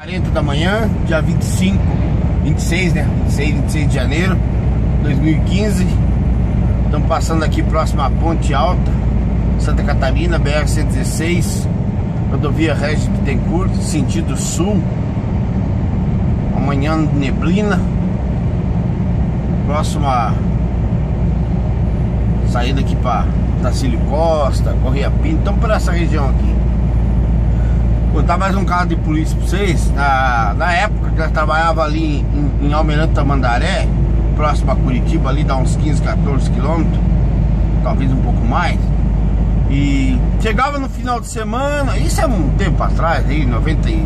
40 da manhã, dia 26, né? 26 de janeiro de 2015. Estamos passando aqui próximo à Ponte Alta, Santa Catarina, BR-116, rodovia Regis Bittencourt, sentido sul. Amanhã neblina, próximo a saída aqui para Tacílio Costa, Correia Pinto. Estamos por essa região aqui. Vou contar mais um caso de polícia para vocês. Na época que eu trabalhava ali em Almirante Tamandaré, próximo a Curitiba, ali dá uns 15, 14 quilômetros, talvez um pouco mais. E chegava no final de semana, isso é um tempo atrás, aí, 98,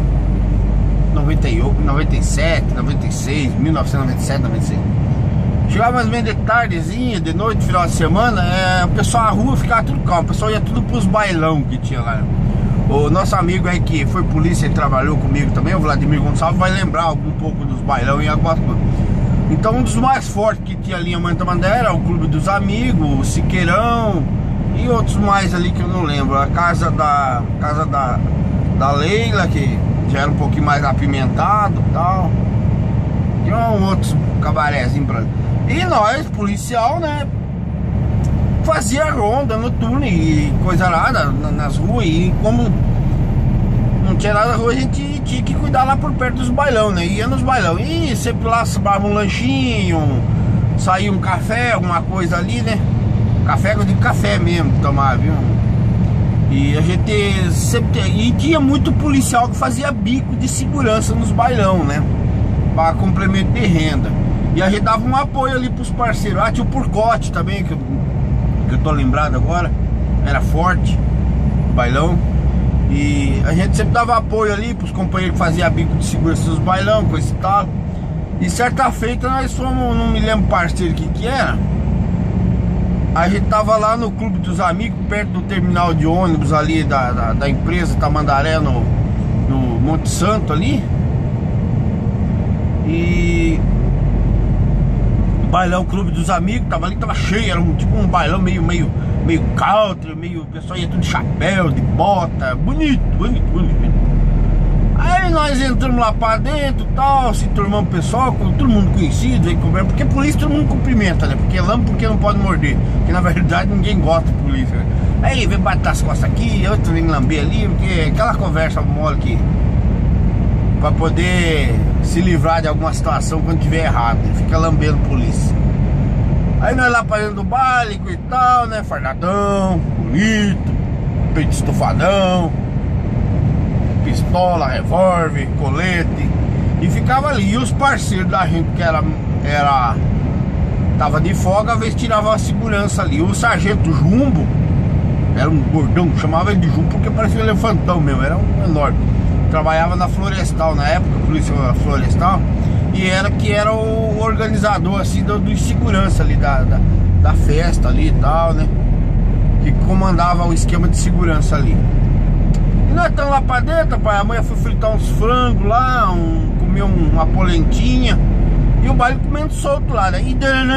97, 96, 1997, 96. Chegava mais ou menos de tardezinha, de noite, final de semana, o pessoal na rua ficava tudo calmo, o pessoal ia tudo pros bailão que tinha lá. O nosso amigo aí que foi polícia e trabalhou comigo também, o Vladimir Gonçalves, vai lembrar um pouco dos bailão e algumas coisas. Então um dos mais fortes que tinha ali em Mantamandaré era o Clube dos Amigos, o Siqueirão e outros mais ali que eu não lembro. A casa da Leila, que já era um pouquinho mais apimentado e tal. E outros cabarézinhos pra... E nós, policial, né, fazia ronda noturna e coisa nada nas ruas. E como não tinha nada na rua, a gente tinha que cuidar lá por perto dos bailão, né? Ia nos bailão e sempre lá sobrava um lanchinho, saía um café, alguma coisa ali, né? Café, eu digo café mesmo, tomar, viu? E a gente sempre... E tinha muito policial que fazia bico de segurança nos bailão, né? Para complemento de renda. E a gente dava um apoio ali pros parceiros. Tinha o Purcote também, que eu tô lembrado agora. Era forte, bailão. E a gente sempre dava apoio ali pros companheiros que faziam bico de segurança nos bailão, coisa e tal. E certa feita nós fomos, não me lembro parceiro que era. A gente tava lá no Clube dos Amigos, perto do terminal de ônibus ali da empresa Tamandaré, no Monte Santo ali. E bailão Clube dos Amigos, tava ali, tava cheio, era tipo um bailão meio country, o pessoal ia tudo de chapéu, de bota, bonito. Aí nós entramos lá pra dentro e tal, se turmamos o pessoal, com todo mundo conhecido, veio conversar, porque polícia todo mundo cumprimenta, né? Porque lama porque não pode morder, porque na verdade ninguém gosta de polícia, né? Aí vem bater as costas aqui, outro vem lamber ali, porque aquela conversa mole que pra poder se livrar de alguma situação quando tiver errado, né? Fica lambendo polícia. Aí nós lá pra dentro do baile e tal, né? Fardadão, bonito, peito estufadão, pistola, revólver, colete. E ficava ali. E os parceiros da gente que tava de folga, às vezes tirava a segurança ali. O sargento Jumbo era um gordão, chamava ele de Jumbo porque parecia um elefantão mesmo, era um enorme. Trabalhava na Florestal na época, polícia Florestal. E era o organizador assim dos segurança ali da festa ali e tal, né? Que comandava o esquema de segurança ali. E nós estamos lá pra dentro, pai. A mãe foi fritar uns frangos lá, comer uma polentinha. E o baile comendo solto lá, né?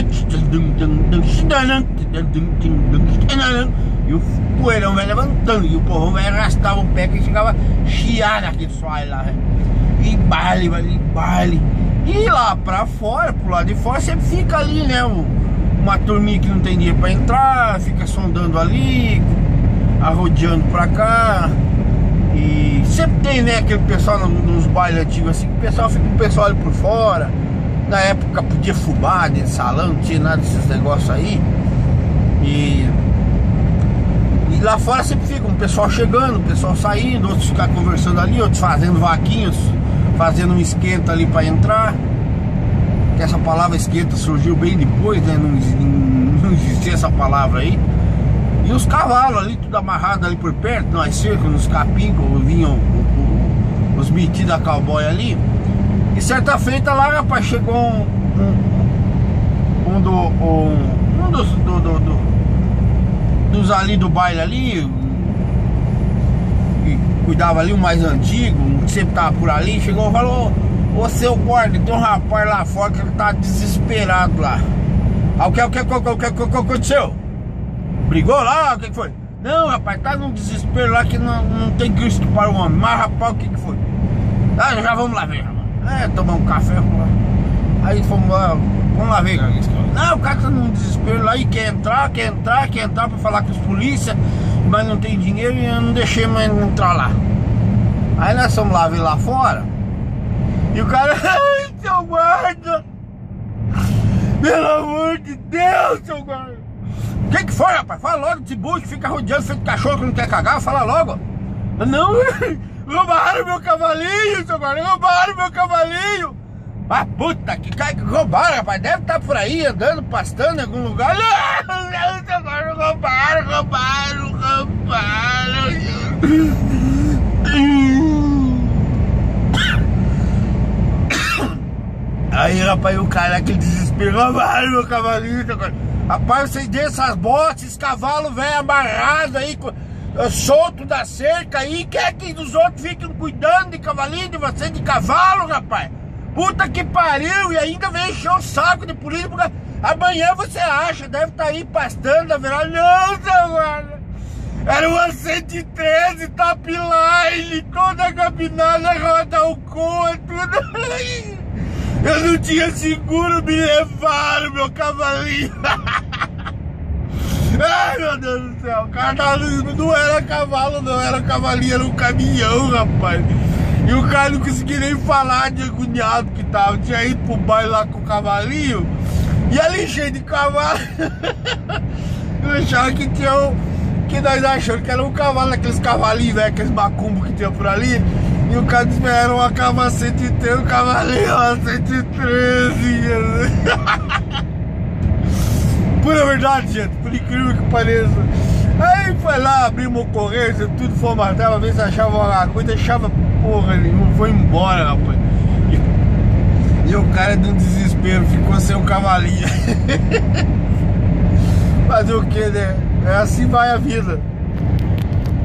E o poeirão vai levantando. E o porrão vai arrastava o pé que chegava a chiar naquele soalho lá, né? E baile. E lá pra fora, pro lado de fora, sempre fica ali, né? Uma turminha que não tem dinheiro pra entrar, fica sondando ali, arrodeando pra cá. E sempre tem, né, aquele pessoal nos bailes antigos assim, que o pessoal fica com o pessoal ali por fora. Na época podia fumar dentro de salão, não tinha nada desses negócios aí. E lá fora sempre fica um pessoal chegando, um pessoal saindo, outros ficam conversando ali, outros fazendo vaquinhos, fazendo um esquenta ali para entrar. Que essa palavra esquenta surgiu bem depois, né? Não existia essa palavra aí. E os cavalos ali, tudo amarrado ali por perto, nós cercos, nos capim, como vinham os metidos da cowboy ali. E certa feita lá, rapaz, chegou um dos ali do baile ali, que cuidava ali, o mais antigo, que sempre tava por ali, chegou e falou: ô seu guarda, tem um rapaz lá fora que ele tá desesperado lá. O que aconteceu? Brigou lá? O que foi? Não, rapaz, tá num desespero lá que não tem Cristo para o homem. Mas rapaz, o que foi? Ah, já vamos lá ver. Tomar um café, vamos lá. Aí fomos lá, vamos lá ver. Não, o cara tá num desespero lá e quer entrar pra falar com os polícia, mas não tem dinheiro e eu não deixei mais entrar lá. Aí nós fomos lá ver lá fora. E o cara, ai, seu guarda, pelo amor de Deus, seu guarda. O que foi, rapaz? Fala logo, de burro que fica rodeando, feito cachorro que não quer cagar, fala logo. Não, roubaram meu cavalinho, seu guarda, roubaram meu cavalinho. Ah, puta que roubaram, rapaz, deve estar por aí, andando, pastando em algum lugar. Não, seu guarda, roubaram. Aí, rapaz, o cara, aquele desespero, roubaram meu cavalinho, seu guarda. Rapaz, vocês deixam essas botas, esses cavalos velho amarrados aí, solto da cerca aí, quer que os outros fiquem cuidando de cavalinho, de você, de cavalo, rapaz? Puta que pariu, e ainda vem encher o saco de polícia, porque amanhã você acha, deve estar aí pastando, na verdade. Não, seu guarda, era uma 113 top line, toda cabinada, roda o cu, tudo. Eu não tinha seguro, me levaram meu cavalinho. Ai, meu Deus do céu, o cara não era cavalo, não, era cavalinho, era um caminhão, rapaz. E o cara não conseguia nem falar de agoniado que tava. Tinha ido pro baile lá com o cavalinho. E ali cheio de cavalo. Eu achava que tinha que nós achamos que era um cavalo, aqueles cavalinhos, velho, aqueles macumbos que tinha por ali. E o cara disse que era uma cava 103, um cavalinho, uma 113. Pura verdade, gente, por incrível que pareça. Aí foi lá, abrimos uma ocorrência, tudo foi matar pra ver se achava uma coisa, achava porra nenhuma, foi embora, rapaz. E o cara de um desespero, ficou sem o cavalinho. Fazer o que, né? Assim vai a vida.